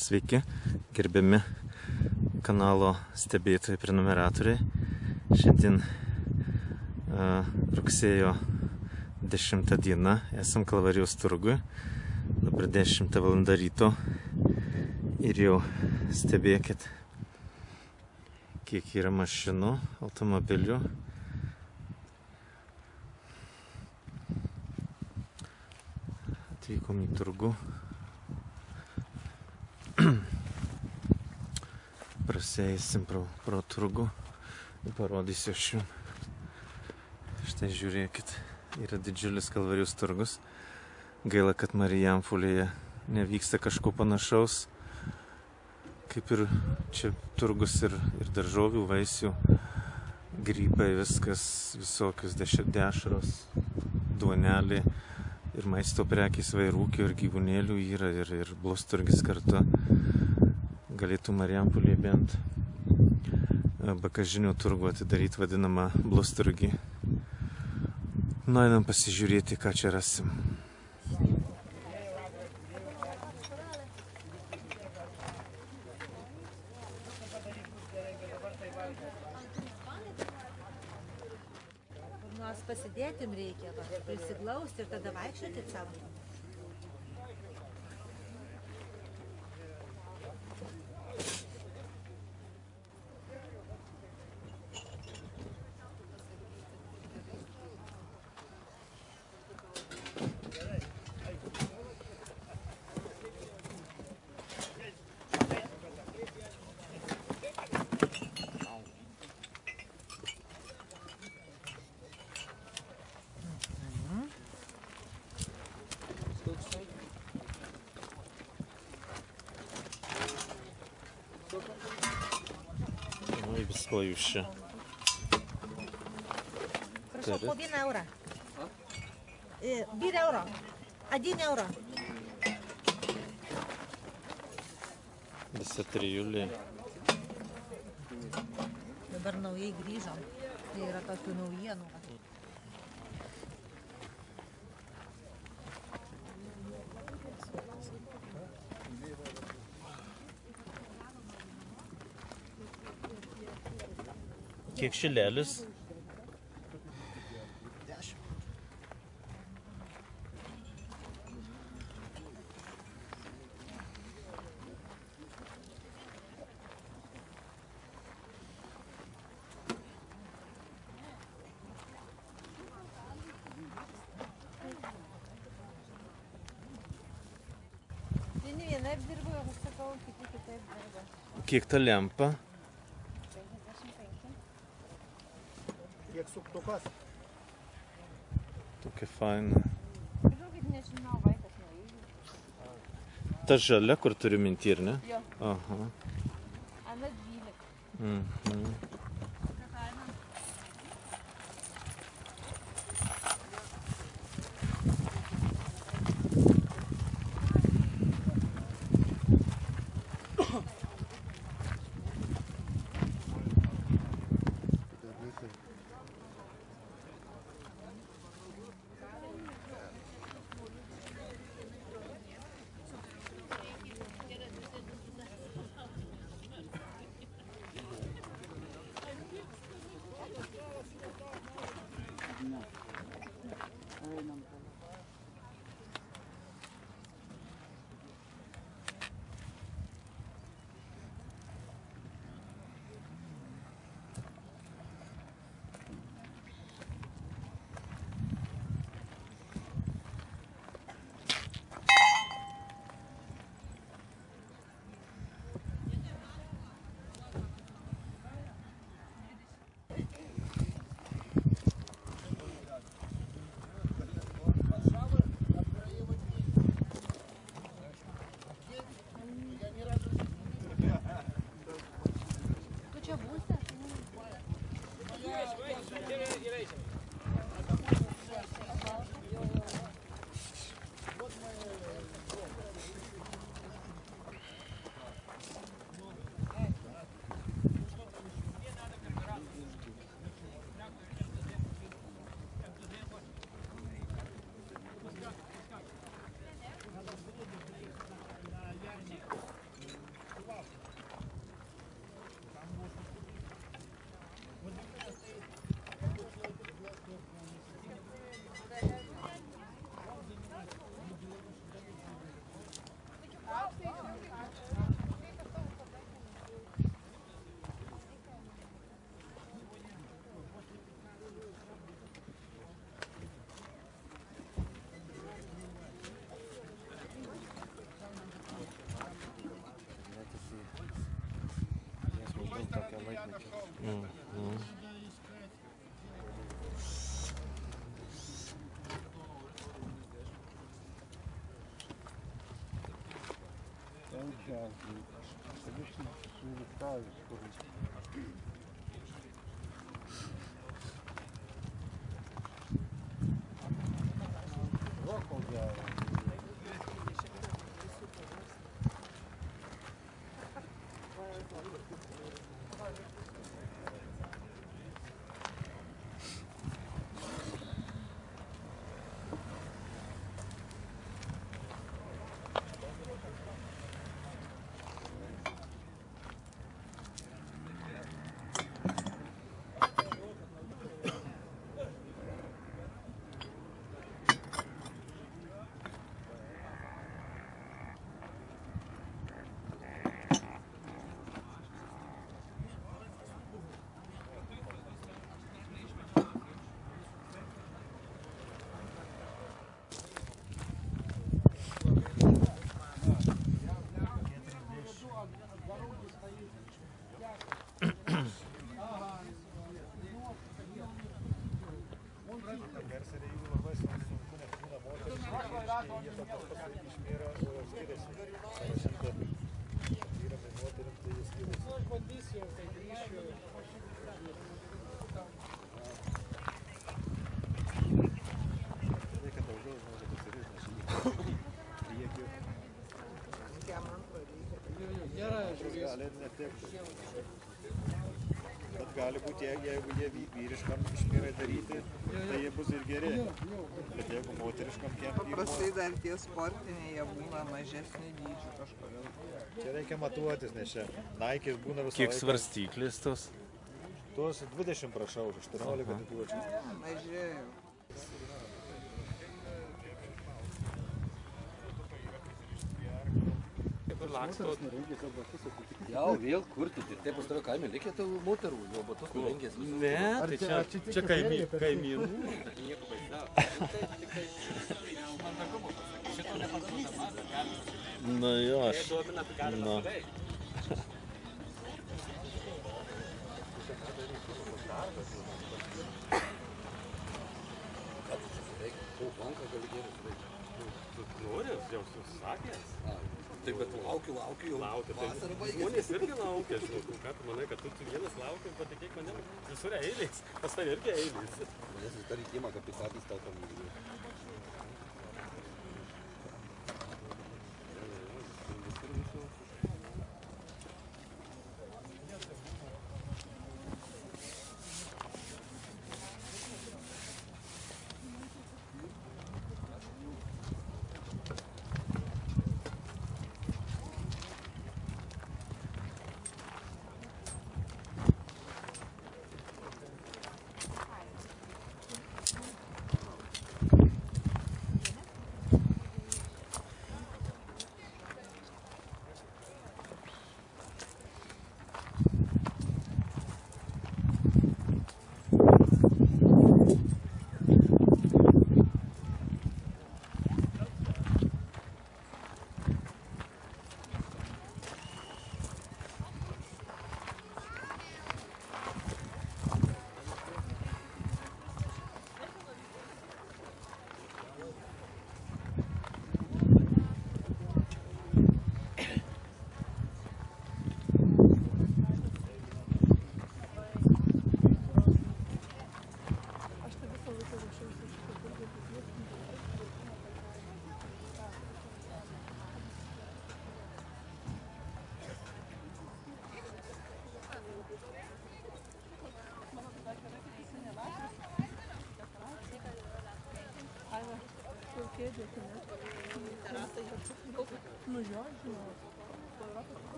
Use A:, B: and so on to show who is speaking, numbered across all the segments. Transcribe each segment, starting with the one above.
A: Sveiki, gerbiami kanalo stebėtojai, prenumeratoriai. Šiandien rugsėjo 10 diena, esam Kalvarijos turguje, dabar 10 val. Ryto ir jau stebėkit, kiek yra mašinų, automobilių. Atvykom į turgų. Praseisim pro turgų ir parodysiu aš jums. Štai žiūrėkit, yra didžiulis Kalvarijos turgus. Gaila, kad Marijampolėje nevyksta kažko panašaus, kaip ir čia turgus ir daržovių, vaisių, grybai, viskas, visokios dešros, duonelė ir maisto prekės, vairūkių ir gyvūnėlių yra ir blosturgis kartu. Galėtų Marijampolėje bent bagažinio turgų atidaryti vadinamą blosturgį. Einam pasižiūrėti, ką čia rasim.
B: Nors pasidėtim reikia, prisiglausti ir tada vaikščioti savo.
A: No i wyschło już się.
B: Proszę, po 1 euro. 1 euro. 1 euro.
A: 10 julį.
B: Dabar naujai grįžom. Tai yra tokių naujienų.
A: Kiek šilelis?
C: 10.
B: Vieni vienaip dirbo, aš sakau, kiti kitaip dirbo.
A: Kiek ta lempa?
C: Kiek suktukas?
A: Tokia faina.
B: Žinokit, nežinau, vaikas nuėjo.
A: Ta žalia, kur turi minti, ar ne?
B: Jo.
A: Aha.
B: Ana 12.
A: Mhm.
C: Bet gali būti, jeigu jie vyriškam išmyrai daryti, tai jie bus ir geri. Bet jeigu moteriškam kempti...
D: Paprastai dar tie sportiniai, jie būna mažesni dydžių kažkodėl.
C: Čia reikia matuotis, nes čia Nike'is būna visą
A: Kiek
C: laiką.
A: svarstyklis tos?
C: Tuos 20 prašau, 18 atiduočiau.
D: Mažėjo.
E: Jau vėl kurti, ir taip pas tave kaime likę tavo moterų, jo batus nulengės.
A: Ne, tai čia kaimynų. Nu jo, aš... Nu.
F: Nori, jau susakęs.
E: Taip, bet laukiu, jau vasarą baigėsi.
F: Žmonės irgi laukia, žinau, ką tu manai, kad tu vienas laukia, patikėk manim, visur eilės, pas tave irgi eilės.
E: Manęs vis dar įkėmą, kad pisatys tau tam lygiai.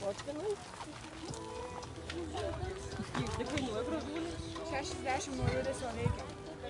G: Fotkinai. Kiek kainuoja gražulį?
H: 60 eurų tiesiog reikia.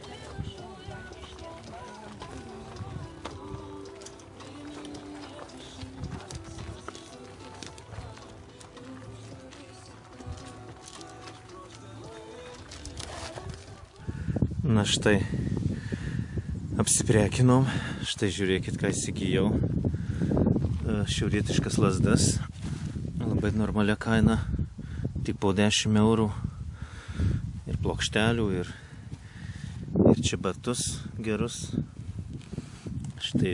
A: Na štai, apsiprekinom, štai žiūrėkit, ką įsigijau. Šiaurietiškas lazdas, labai normalia kaina, tik po 10 eurų. Ir plokštelių, ir čia batus gerus. Štai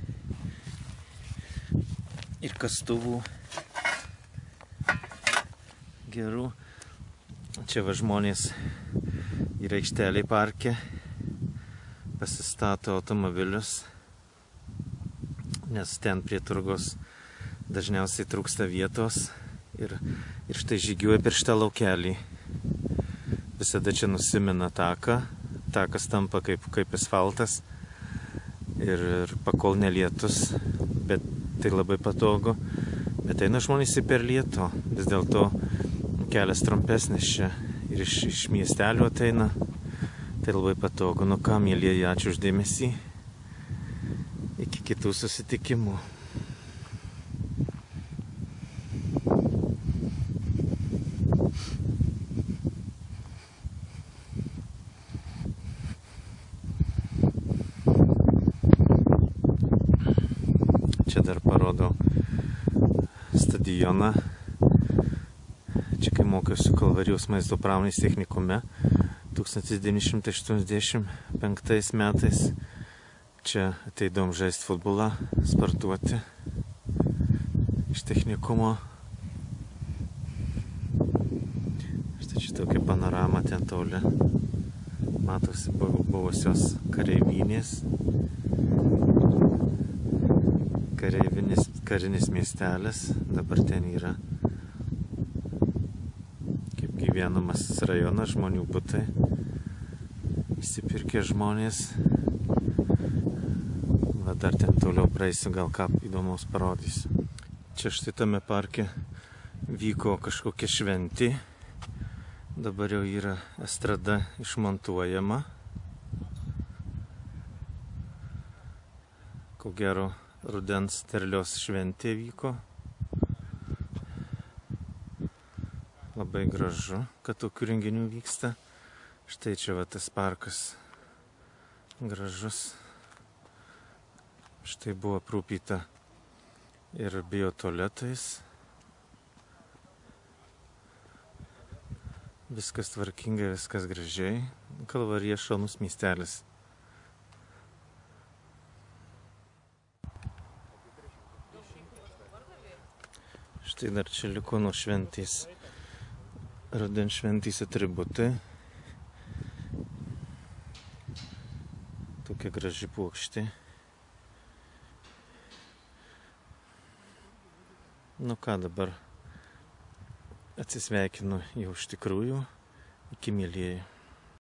A: ir kastuvų gerų. Čia va žmonės yra aikšteliai parke, pasistato automobilius, nes ten prie turgos dažniausiai trūksta vietos ir štai žygiuoja per šitą laukelį. Visada čia nusimena taką, takas tampa kaip asfaltas ir pakol nelietus, bet tai labai patogu. Bet eina žmonės per lietų, vis dėlto kelias trumpesnis čia. Ir iš miestelio ateina, tai labai patogu. Nu ką, mielieji, ačiū už dėmesį. Iki kitų susitikimų. Čia dar parodau stadioną. Čia kai mokiausi Kalvarijos maisto pramonės technikume 1985 metais. Čia ateidom žaisti futbolą, sportuoti iš technikumo. Štai čia tokia panorama ten toli. Matosi buvusios kareivinės. Karinis miestelis. Dabar ten yra gyvenamas rajonas, žmonių butai, įsipirkę žmonės. Va dar ten toliau praeisiu, gal ką įdomaus parodysiu. Čia štai tame parke vyko kažkokia šventė. Dabar jau yra estrada išmontuojama. Ko gero rudens terlios šventė vyko. Labai gražu, kad tokių renginių vyksta. Štai čia va tas parkas gražus. Štai buvo aprūpyta ir biotualetais. Viskas tvarkingai, viskas gražiai. Kalvarija šaunus miestelis. Štai dar čia liko nuo šventės. Rudens šventės atributai. Tokia graži puokštė. Nu ką, dabar atsisveikinu jau iš tikrųjų. Iki, mielieji.